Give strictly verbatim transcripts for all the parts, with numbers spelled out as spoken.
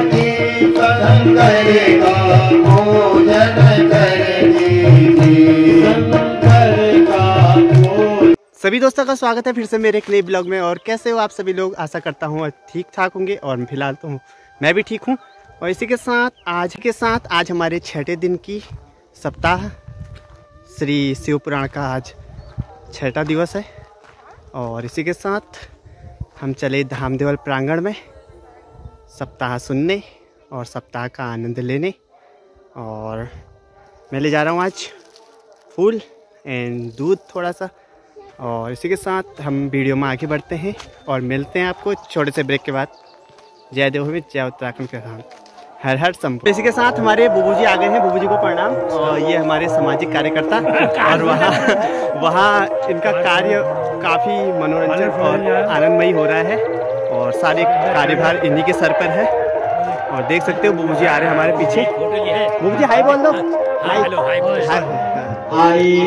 सभी दोस्तों का स्वागत है फिर से मेरे एक नए ब्लॉग में। और कैसे हो आप सभी लोग? आशा करता हूँ ठीक ठाक होंगे और फिलहाल तो मैं भी ठीक हूँ। और इसी के साथ आज के साथ आज हमारे छठे दिन की सप्ताह श्री शिव पुराण का आज छठा दिवस है। और इसी के साथ हम चले धामदेवल प्रांगण में सप्ताह सुनने और सप्ताह का आनंद लेने। और मैं ले जा रहा हूँ आज फूल एंड दूध थोड़ा सा। और इसी के साथ हम वीडियो में आगे बढ़ते हैं और मिलते हैं आपको छोटे से ब्रेक के बाद। जय देवभूमि, जय उत्तराखंड के धाम, हर हर संभव। इसी के साथ हमारे बुबू जी आ गए हैं, बुबू जी को प्रणाम। और ये हमारे सामाजिक कार्यकर्ता और वहाँ वहाँ इनका कार्य काफ़ी मनोरंजन और आनंदमयी हो रहा है और सारे कार्यभार इन्हीं के सर पर है। और देख सकते हो बुबू जी आ रहे हैं हमारे पीछे। बुबू जी हाय बोल दो। Hi hello hi. आई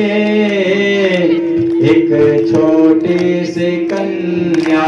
रे एक छोटी सी कन्या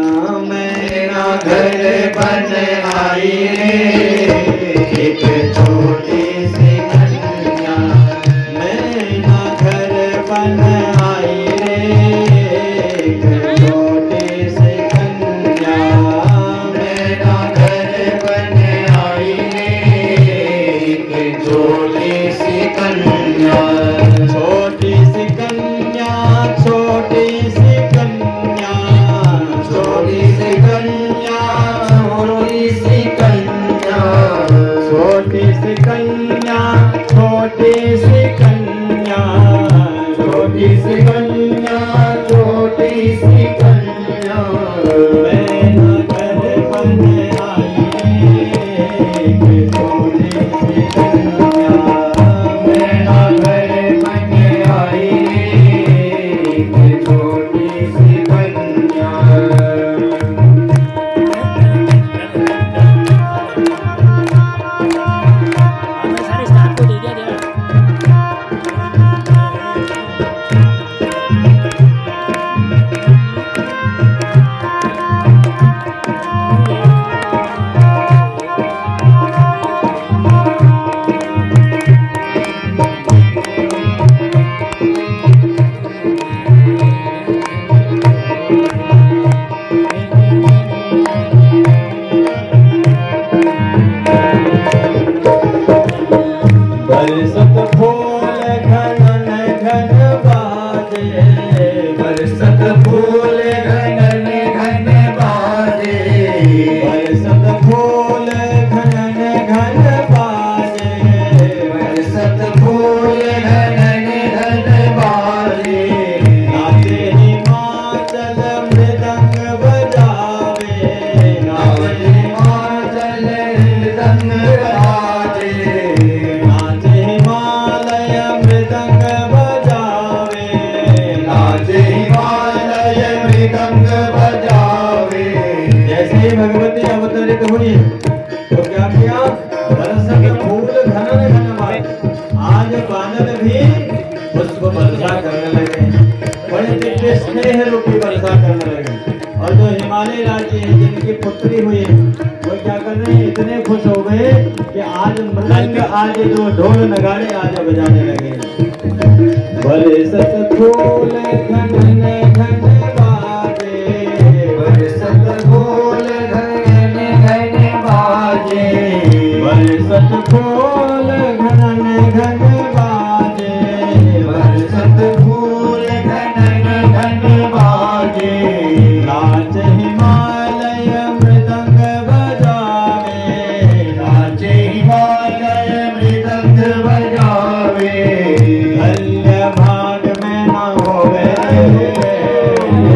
मेरा घर बन आई रे। एक छोटी सी कन्या मेरा घर बन आई रे। एक छोटी सी कन्या मेरा घर बन आई रे। एक छोटी सी कन्या छोटी सी कन्या छोटी सी कन्या छोटी सी कन्या छोटी सी कन्या छोटी सी कन्या छोटी सी कन्या छोटी सी कन्या छोटी सी कन्या मेरा घर बन आई रे। छोटी सी कन्या मेरा घर बन आई रे। छोटी सी कन्या सारे स्टाफ को दे दिया दिया। बरसत फूल घनन घन बाजे। बरसत फूल घनन घन बाजे। बरसत फूल घनन घन बाजे। बरसत फूल घनन घन बाजे। नाचे हिमाचल मृदंग बजावे। नाचे हिमाचल मृदंग बजावे। नाचे हिमालय मृदंग बजावे। नाचे हिमालय मृदंग बजावे। जैसे भगवती अवतरित हुई तो क्या किया? बरसत फूल घनन घन बाजे। आज बादल भी पुष्प वर्षा करने लगे, बड़े दिव्य स्नेह रूपी वर्षा करने लगे। और जो हिमालय राज्य है जिनकी पुत्री हुई वो क्या कर रहे हैं? इतने खुश हो गए कि आज मृदंग आज जो ढोल नगाड़े आज बजाने लगे। बरसत फूल घनन घन बाजे। बरसत फूल घनन घन बाजे। बरसत फूल घनन घन बाजे। बरसत फूल घनन घन बाजे। नाच हिमालय मृदंग बजावे। नाच हिमालय मृदंग बजावे। धन्य भाग में न होवे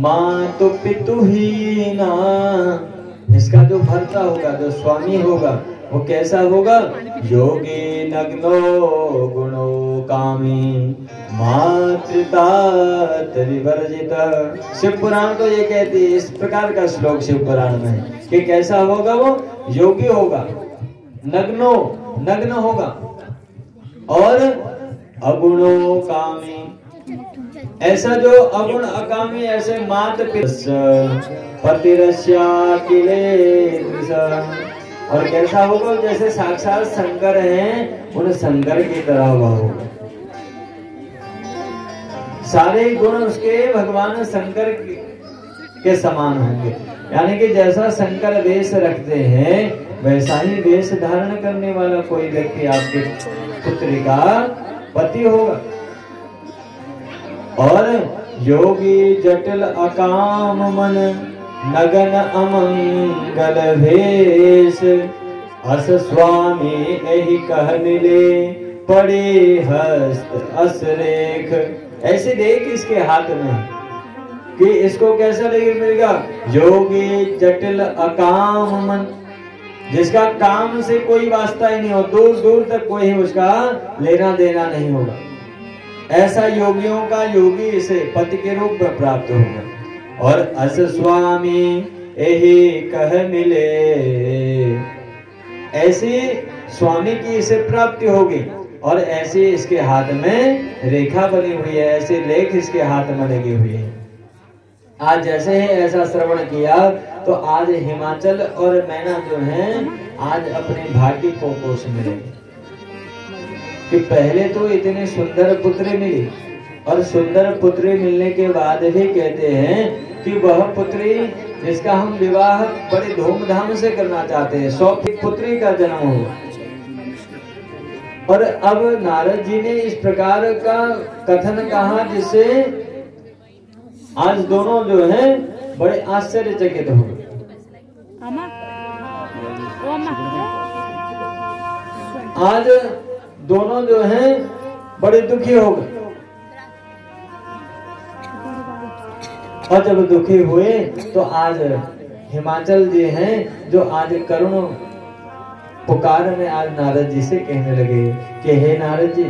मातु पितु हीना। इसका जो भर्ता होगा, जो स्वामी होगा, वो कैसा होगा? योगी नग्नो गुणो कामी मातृता त्रिवर्जिता। शिव पुराण तो ये कहती है, इस प्रकार का श्लोक शिव पुराण में है कि कैसा होगा वो? योगी होगा, नग्नो नग्न होगा, और अगुणो कामी। ऐसा जो अगुण अकामी, ऐसे मात पतिरस्या और कैसा होगा? जैसे साक्षात शंकर हैं, उन शंकर की तरह वह होगा। सारे गुण उसके भगवान शंकर के समान होंगे। यानी कि जैसा शंकर वेश रखते हैं, वैसा ही वेश धारण करने वाला कोई व्यक्ति आपके पुत्री का पति होगा। और योगी जटिल अकाम मन नगन अमंगल भेष अस स्वामी एहि कह मिले पड़े हस्त असरेख। ऐसे देख इसके हाथ में कि इसको कैसा मिलेगा? योगी जटिल अकाम मन, जिसका काम से कोई वास्ता ही नहीं हो, दूर दूर तक कोई उसका लेना देना नहीं होगा। ऐसा योगियों का योगी इसे पति के रूप में प्राप्त होगा। और अस स्वामी यही कह मिले, ऐसी स्वामी की इसे प्राप्ति होगी। और ऐसे इसके हाथ में रेखा बनी हुई है, ऐसे लेख इसके हाथ में लगी हुई है। आज जैसे ही ऐसा श्रवण किया तो आज हिमाचल और मैना जो हैं, आज अपने भाग्य को कोष मिलेंगे कि पहले तो इतनी सुंदर पुत्री मिली, और सुंदर पुत्री मिलने के बाद भी कहते हैं कि वह पुत्री जिसका हम विवाह बड़े धूमधाम से करना चाहते हैं, सौ पुत्री का जन्म हुआ। और अब नारद जी ने इस प्रकार का कथन कहा जिससे आज दोनों जो हैं बड़े आश्चर्यचकित हो गए। आज दोनों जो हैं बड़े दुखी हो गए। और जब दुखी हुए तो आज हिमाचल जी हैं जो आज करुण पुकार में आज नारद जी से कहने लगे कि हे नारद जी,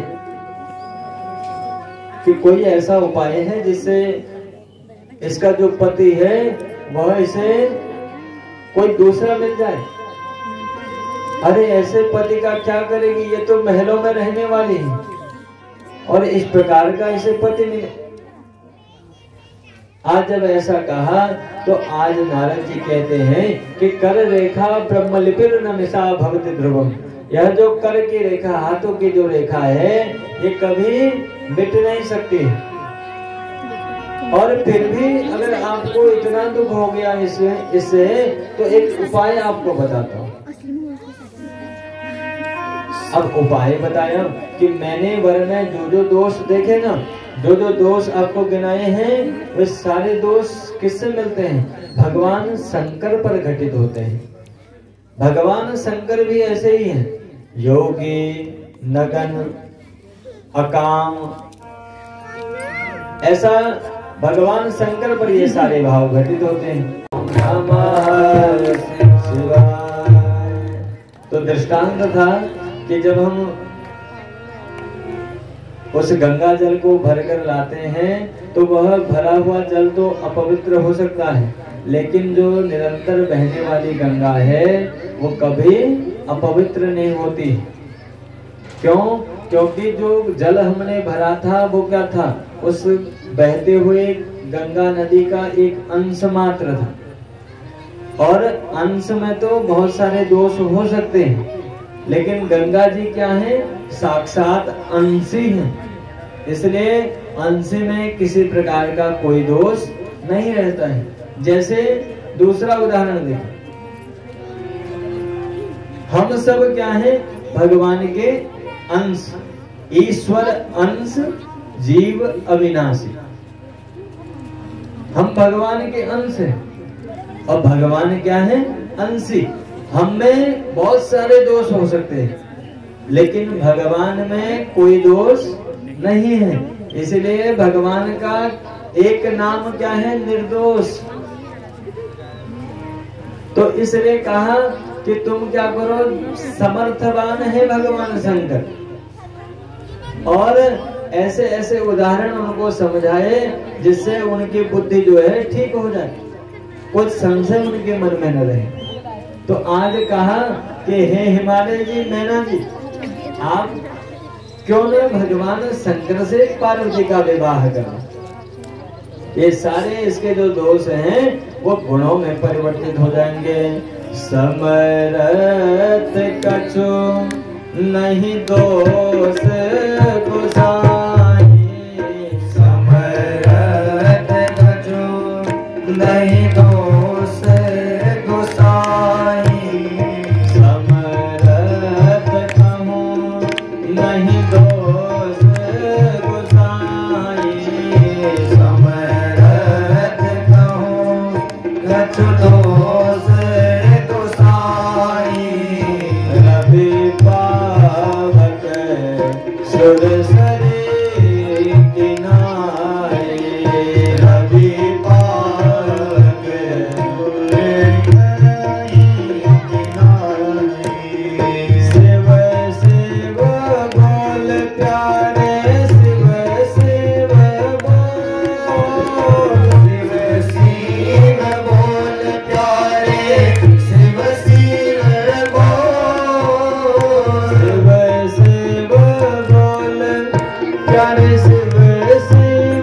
कि कोई ऐसा उपाय है जिससे इसका जो पति है वह इसे कोई दूसरा मिल जाए। अरे ऐसे पति का क्या करेगी, ये तो महलों में रहने वाली है, और इस प्रकार का इसे पति मिले। आज जब ऐसा कहा तो आज नारद जी कहते हैं कि कर रेखा ब्रह्मलिपिर न मिसा भवति ध्रुवम। यह जो कर की रेखा, हाथों की जो रेखा है, ये कभी मिट नहीं सकती। और फिर भी अगर आपको इतना दुख हो गया इससे इससे तो एक उपाय आपको बताता हूँ। अब उपाय बताया कि मैंने वर में जो जो दोष देखे ना, जो जो दोष आपको गिनाए हैं, वे सारे दोष किससे मिलते हैं? भगवान शंकर पर घटित होते हैं। भगवान शंकर भी ऐसे ही हैं, योगी नगन अकाम। ऐसा भगवान शंकर पर ये सारे भाव घटित होते हैं। तो दृष्टांत था कि जब हम उस गंगा जल को भरकर लाते हैं तो वह भरा हुआ जल तो अपवित्र हो सकता है, लेकिन जो निरंतर बहने वाली गंगा है वो कभी अपवित्र नहीं होती। क्यों? क्योंकि जो जल हमने भरा था वो क्या था? उस बहते हुए गंगा नदी का एक अंश मात्र था, और अंश में तो बहुत सारे दोष हो सकते हैं, लेकिन गंगा जी क्या है? साक्षात अंशी हैं। इसलिए अंश में किसी प्रकार का कोई दोष नहीं रहता है। जैसे दूसरा उदाहरण देखो, हम सब क्या है? भगवान के अंश, ईश्वर अंश, जीव अविनाशी। हम भगवान के अंश हैं, और भगवान क्या है? अंशी। हम में बहुत सारे दोष हो सकते हैं, लेकिन भगवान में कोई दोष नहीं है। इसलिए भगवान का एक नाम क्या है? निर्दोष। तो इसलिए कहा कि तुम क्या करो, समर्थवान है भगवान शंकर, और ऐसे ऐसे उदाहरण उनको समझाए जिससे उनकी बुद्धि जो है ठीक हो जाए, कुछ संशय उनके मन में न रहे। तो आज कहा कि हे हिमालय जी, मैना जी, आप क्यों न भगवान शंकर से पार्वती का विवाह करें। ये सारे इसके जो दोष हैं वो गुणों में परिवर्तित हो जाएंगे। समरथ कछु नहीं दोष गोसाई, समरथ कछु नहीं दोष गोसाई, समरथ कहूँ नहीं दोष गोसाई, समरथ कहूँ कछु दोष गोसाई, रवि पावक सुरसरी किनारे, रवि पावक सुरसरी किनारे, शिव शिव बोल प्यारे, शिव शिव बोल, शिव शिव बोल प्यारे, शिव शिव बोल, शिव शिव बोल प्यारे, शिव शिव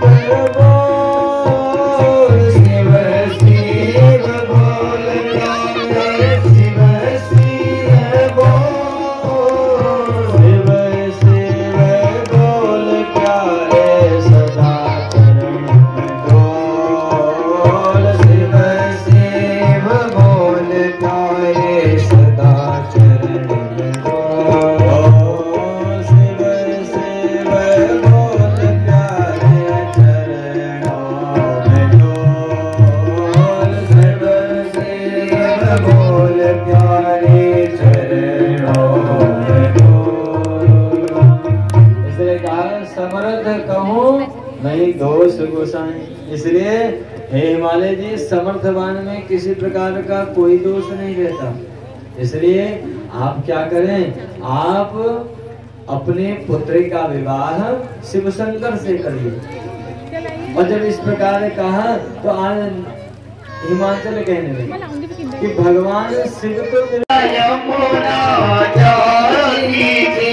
बोल, शिव शिव बोल प्यारे, शिव शिव बोल, शिव शिव बोल प्यारे, सदा चरण में डोल, शिव शिव बोल प्यारे, सदा चरण में डोल, शिव शिव बोल प्यारे, चरणों में डोल, शिव शिव बोल प्यारे, चरणों में डोल। इसलिए कहा समर्थ कहूँ नहीं दोष गोसाई। इसलिए हे हिमालय जी, समर्थवान में किसी प्रकार का कोई दोष नहीं रहता। इसलिए आप क्या करें, आप अपने पुत्री का विवाह शिव शंकर से करिए। और जब इस प्रकार कहा तो आज हिमाचल कहने लगे कि भगवान शिव को मिला यमुना जाती थी,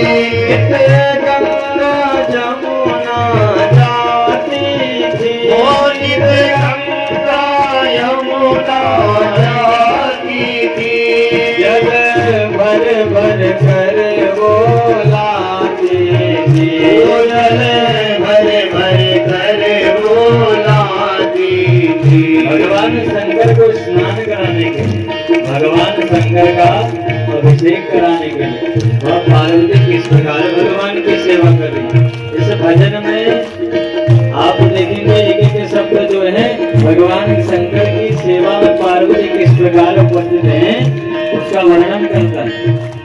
गंगा जमुना जाती थी, गंगा यमुना जाती थी, जल भर भर कर वो लाती थी, जल भर भर कर वो लाती थी। भगवान शंकर को स्नान कराने के लिए, भगवान शंकर का अभिषेक कराने के लिए वह पार्वती किस प्रकार भगवान की सेवा कर रही है। इस भजन में आप देखेंगे एक एक शब्द जो है भगवान शंकर की सेवा में पार्वती किस प्रकार उपस्थित है उसका वर्णन करता है।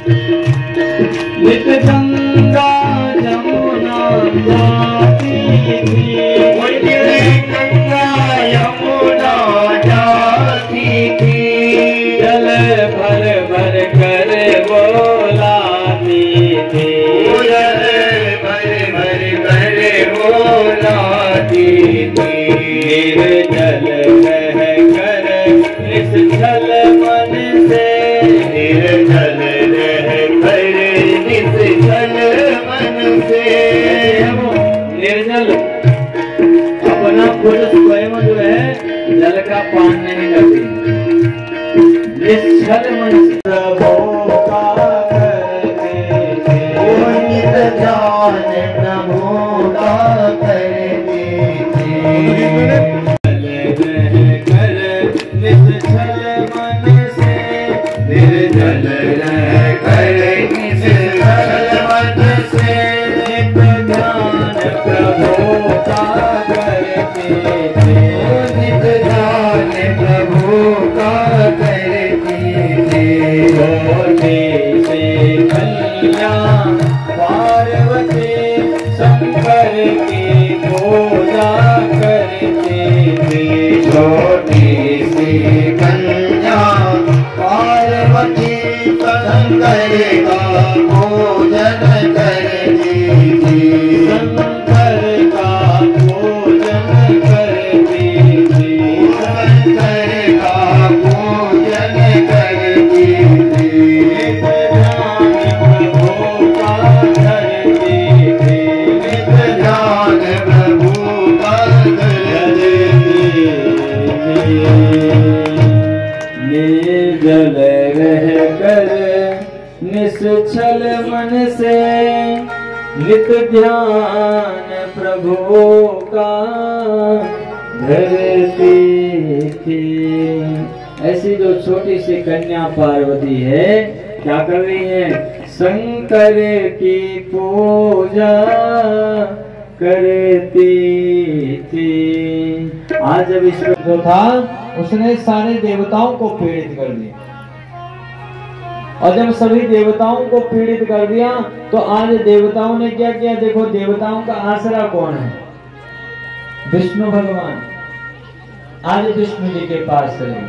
नित गंगा जमुना जाती थी, गंगा यमुना जाती थी, जल भर भर कर वो लाती थी, जल भर भर कर वो लाती थी, निर्जल कह कर निश्चल मन से, निर्जल रह कर निश्चल मन से, निर्जल अपना खुद स्वयं जो है जल का पान नहीं करती, निश्चल मन से प्रभु का करते थे, नित ध्यान प्रभु का करते थे, जल रह कर निश्चल मन से, निर्जल रह कर निश्चल मन से, नित ध्यान प्रभु का करते थे, नित ध्यान प्रभु का करते थे, छोटे से कल्याण पार्वती शंकर की पूजा कर कन्या पार्वती शंकर का पूजन करती थी शंकर का पूजन करती थी शंकर का पूजन करती थी ध्यान प्रभु का धरती थी ध्यान प्रभु का धरती निर्जल रह कर निश्चल मन से नित ध्यान प्रभु का धरती थी। ऐसी जो छोटी सी कन्या पार्वती है क्या कर रही है? शंकर की पूजा करती थी। आज जब ईश्वर जो था उसने सारे देवताओं को पीड़ित कर दिया, और जब सभी देवताओं को पीड़ित कर दिया तो आज देवताओं ने क्या किया? देखो देवताओं का आसरा कौन है? विष्णु भगवान। आज विष्णु जी के पास चले।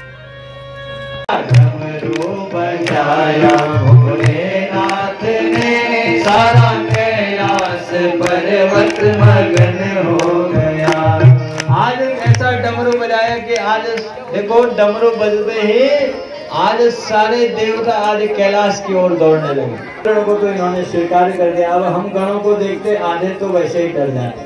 डमरू बजाया भोलेनाथ ने सारा कैलाश पर्वत मगन हो गया। आज ऐसा डमरू बजाया कि आज देखो डमरू बजते ही आज सारे देवता आज कैलाश की ओर दौड़ने लगे। गणों को तो इन्होंने स्वीकार कर दिया। अब हम गणों को देखते आधे तो वैसे ही डर जाते।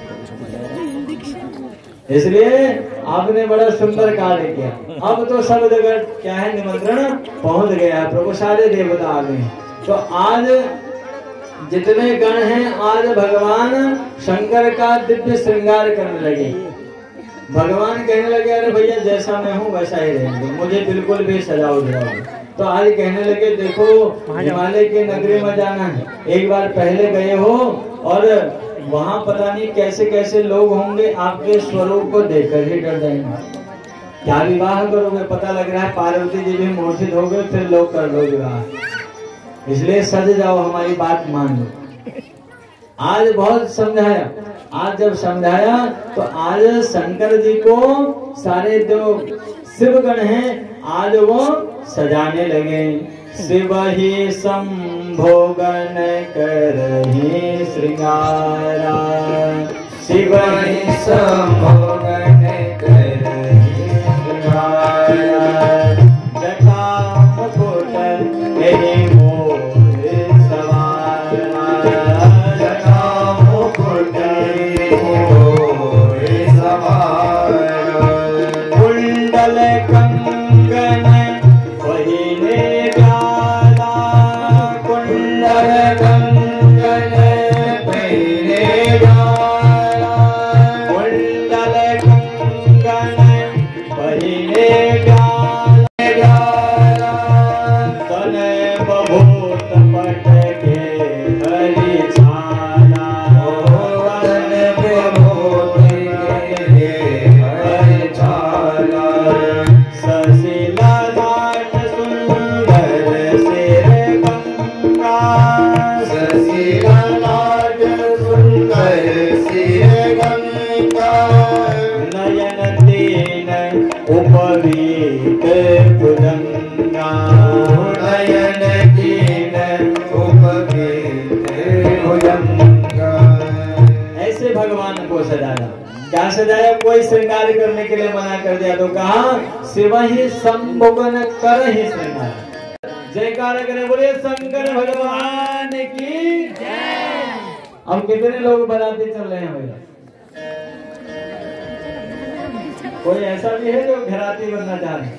इसलिए आपने बड़ा सुंदर कार्य किया। अब तो सब जगह क्या है, निमंत्रण पहुंच गया है, प्रभु सारे देवता आ गए। तो आज जितने गण हैं आज भगवान शंकर का दिव्य श्रृंगार करने लगे। भगवान कहने लगे अरे भैया जैसा मैं हूँ वैसा ही रहेंगे, मुझे बिल्कुल भी सजाओ दिलाओ। तो आज कहने लगे देखो हिमालय की नगरी में जाना है, एक बार पहले गए हो और वहाँ पता नहीं कैसे कैसे लोग होंगे, आपके स्वरूप को देखकर ही डर जाएंगे। क्या विवाह करोगे? पता लग रहा है पार्वती जी भी मूर्छित हो गए, फिर लोग कर लो विवाह। इसलिए सज जाओ, हमारी बात मान लो। आज बहुत समझाया। आज जब समझाया तो आज शंकर जी को सारे जो शिवगण हैं आज वो सजाने लगे। शिव ही संभोगन करहि श्रृंगारा, शिव ही संभोगन करहि श्रृंगारा। जटा मुकुट एहि मोर सवारा, जटा मुकुट एहि मोर सवारा। कुंडल कंगन पहिने डाला, कुंडल कंगन पहिने डाला, कुंडल कंगन पहिने डाला। तने बभूत पटके हरि छाला, तने बभूत पटके हरि छाला। ससिला नाट सुंदर सिर गंगा, ससिला नाट सुंदर सिर गंगा। नयन तीन उपवीत भुजंगा, नयन तीन उपवीत भुजंगा। ऐसे भगवान को सजाया। क्या सजाया? कोई श्रृंगार करने के लिए मना कर दिया तो कहा शिव ही संभोगन कर ही श्रृंगार। जयकार करें, बोले शंकर भगवान की जय। अब कितने लोग बराती चल रहे हैं भैया? कोई ऐसा भी है जो घराती बनना चाह रहे हैं?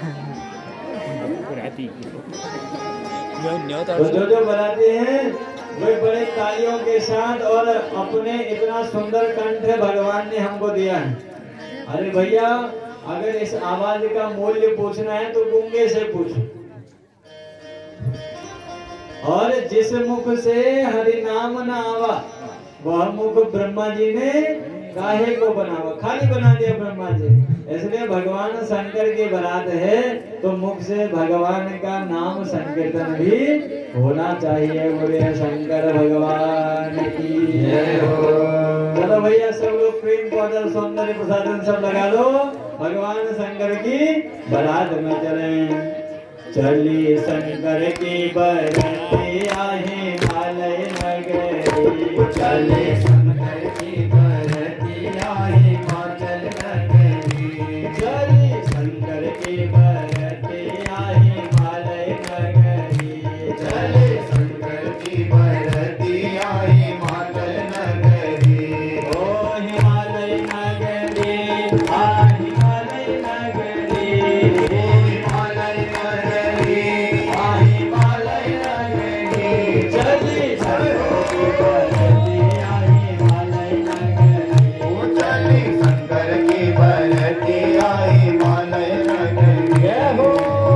तो जो जो बराती हैं वे बड़े तालियों के साथ और अपने इतना सुंदर कंठ भगवान ने हमको दिया है। अरे भैया अगर इस आवाज का मूल्य पूछना है तो गूंगे से पूछो। और जिस मुख से हरि नाम न आवा वह मुख ब्रह्मा जी ने काहे को बनावा, खाली बना दिया ब्रह्मा जी। इसलिए भगवान शंकर की बारात है तो मुख से भगवान का नाम संकीर्तन भी होना चाहिए। बोले शंकर भगवान की जय हो। चलो भैया सब लोग प्रेम पाउडर सौंदर्य प्रसाधन सब लगा लो। भगवान शंकर की बारात में चले। चली शंकर की बरती आहे हिमालय नगरी। चले शंकर की बरती आहे हिमाचल नगरी। चली शंकर की बरती आहे हिमालय नगरी। चले शंकर की बरती आहे हिमाचल नगरी। ओ हिमालय नगरी आ हिमालय नगरी। ओ हिमालय नगरी आ हिमालय नगरी। चली शंकर की बरती आहे हिमालय नगरी। ओ चली शंकर की बरती आहे हिमालय नगरी। जय हो।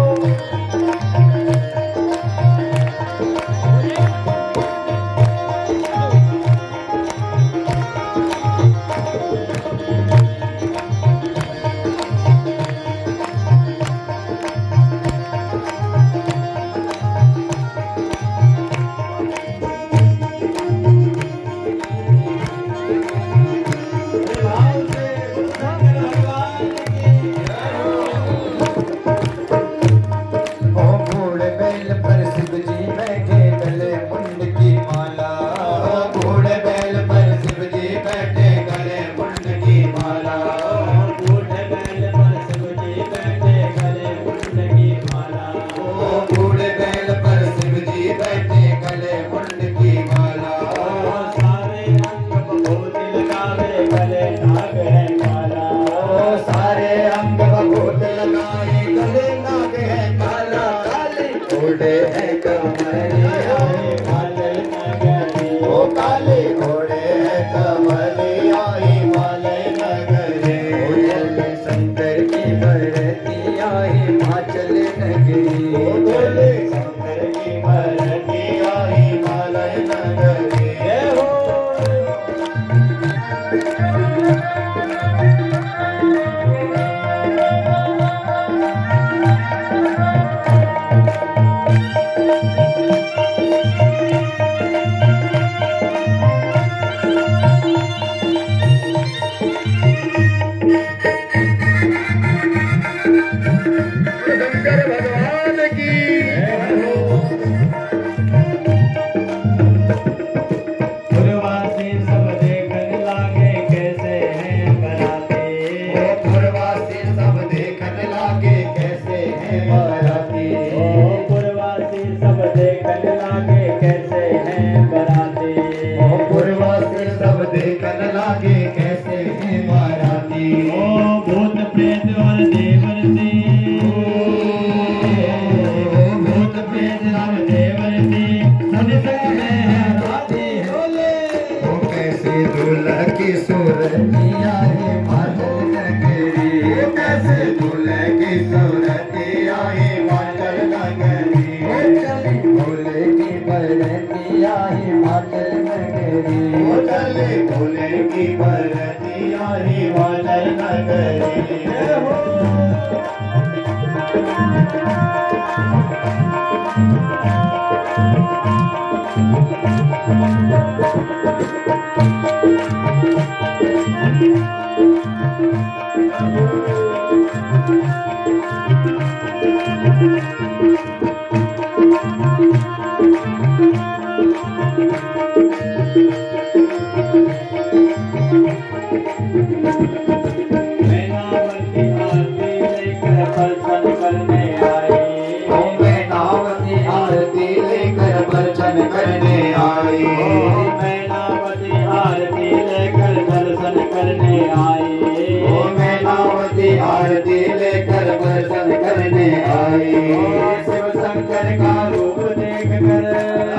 ओ घोड़े बैल पर शिव जी बैठे गले मुंड की माला। ओ घोड़े बैल पर शिव जी बैठे गले मुंड की माला। बूढ़े बैल पर शिव जी बैठे गले मुंड की माला। ओ घोड़े बैल पर शिव जी बैठे गले मुंड की माला। सारे अंग विभूति लगावे गले नाग है काला। ओ सारे अंग विभूत लगाए गले नाग है काला। काले घोड़े है कमरिया हिमालय नगरी। ओ काले घोड़े है कमरिया हिमालय नगरी। ओ चले शंकर की बरतिया हिमाचल नगरी। ओ चले शंकर की बरतिया हिमालय नगरी। जय हो। शंकर भगवान की पुरवासी सब देखने लागे कैसे हैं बराती। ओ पुरवासी सब देखने लागे कैसे हैं बाराती। ओ पुरवासी सब देखने लागे कैसे हैं बराती। ओ पुरवासी सब देखने लागे कैसे हैं बाराती। ओ भूत प्रेत और देवरती। भूत प्रेत सब देवरती सब संग में है राती। बोले ओ कैसे दूल्हा की सूरतिया हिमाचल नगरी। ओ कैसे दूल्हा की सूरतिया हिमाचल नगरी। ओ चली भोले की बरतिया हिमाचल नगरी। ओ चली भोले की बरतिया हिमाचल नगरी। जय हो। मैनावती आरती लेकर दर्शन करने आई। ओ मैनावती आरती लेकर दर्शन करने आई। ओ मैनावती आरती लेकर दर्शन करने आई। ओ मैनावती आरती लेकर दर्शन करने आई। ओ शिव शंकर का रूप देख कर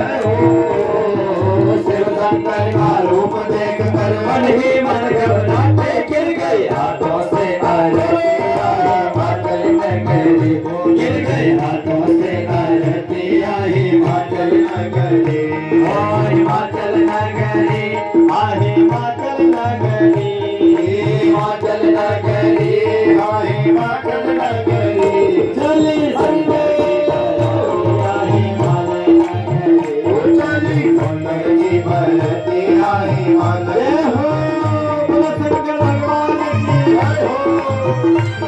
ओ शिव शंकर का रूप देख कर मन ही मन घबराते गिर गई हाथों से आरती आई हिमाचल नगरी। गिर गई हाथों से आरती आई हिमाचल नगरी। ओ हिमाचल नगरी आ हिमाचल नगरी। हिमाचल नगरी आ हिमाचल नगरी। चली शंकर की बरती आ हिमालय नगरी। ओ चली शंकर की बरती आ हिमाचल। जय हो। बोलो शंकर भगवान की जय हो।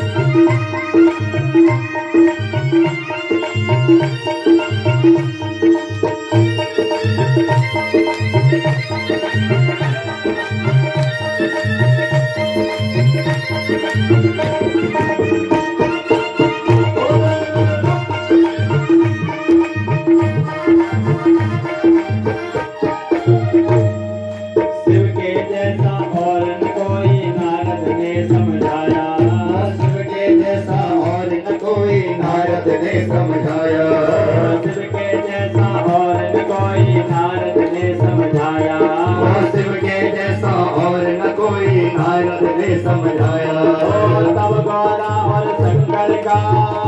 समझाया तब गौरा और शंकर का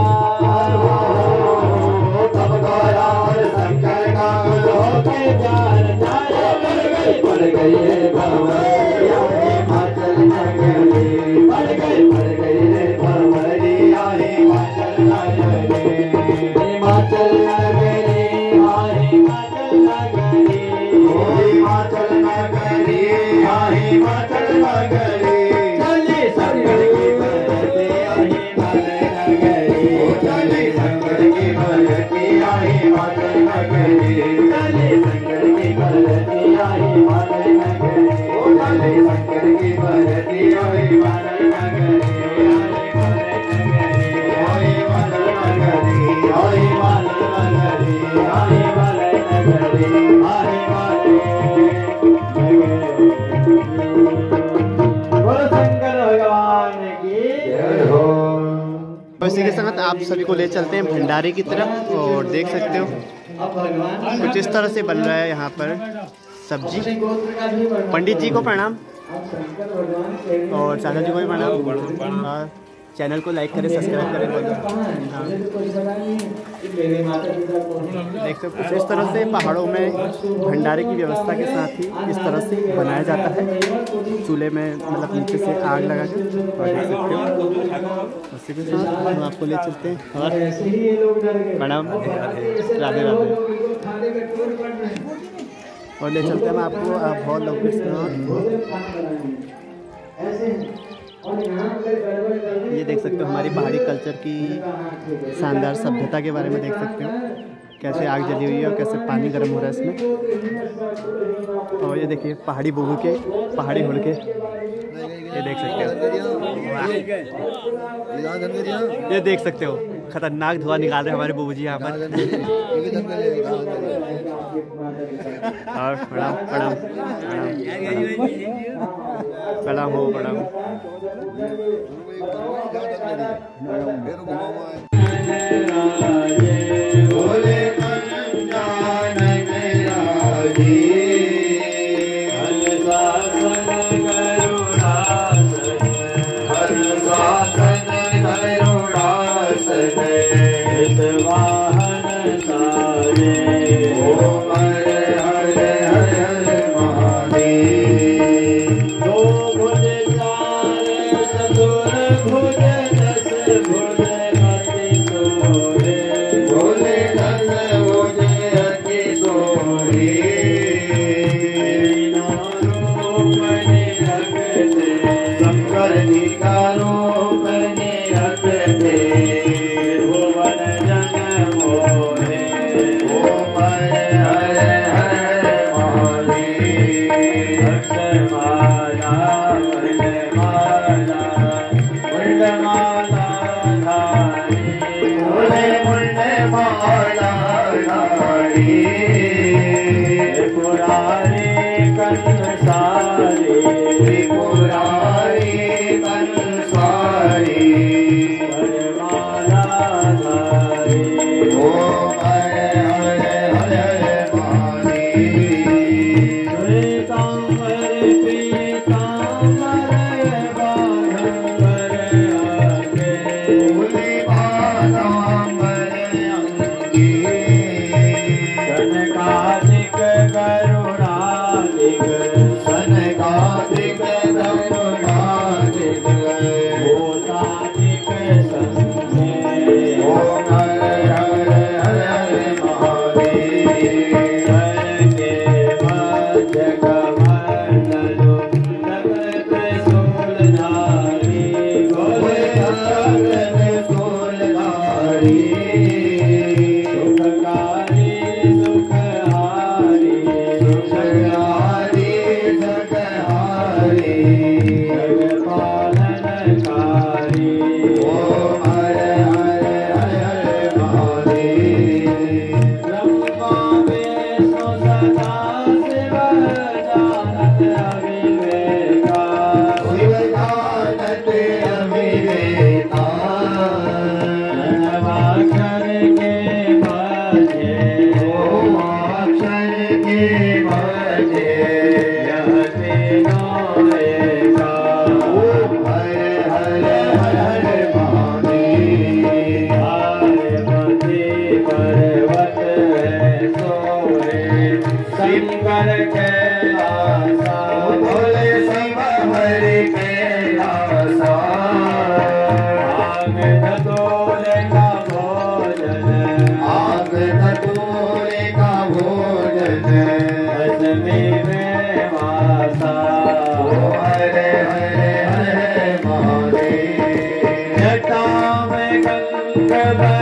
तब गौरा और शंकर का होके जान जाए पड़ गई है भंवरिया हिमाचल नगरी पड़ गई पड़ गई है भंवरिया हिमाचल नगरी हिमाचल नगरी हिमाचल नगरी हिमाचल नगरी हिमाचल नगरी इसी के साथ आप सभी को ले चलते हैं भंडारे की तरफ और देख सकते हो कुछ इस तरह से बन रहा है यहाँ पर सब्जी। पंडित जी को प्रणाम और चाचा जी को भी प्रणाम और चैनल को लाइक करें सब्सक्राइब करें बोलो। देख सकते कुछ इस तरह से पहाड़ों में भंडारे की व्यवस्था के साथ ही इस तरह से बनाया जाता है चूल्हे में मतलब नीचे से आग लगा के और देख सकते हो उसी के साथ हम आपको ले चलते हैं और प्रणाम राधे राधे और ले चलते हैं हम आपको आप बहुत लोग ये देख सकते हो हमारी पहाड़ी कल्चर की शानदार सभ्यता के बारे में देख सकते हो कैसे आग जली हुई है और कैसे पानी गर्म हो रहा है इसमें। और ये देखिए पहाड़ी बुबू के पहाड़ी हुड़ के ये देख सकते हो ये देख सकते हो खतरनाक धुआं निकाल रहे हमारे बुबू जी यहाँ पर। और प्रणाम प्रणाम प्रणाम हो प्रणाम। त्रिपुरारी कंसारी धतूरे का भोजन आग धतूरे का भोजन भस्मी में मासा हरे हरे हरे महादेव जटा में गंगा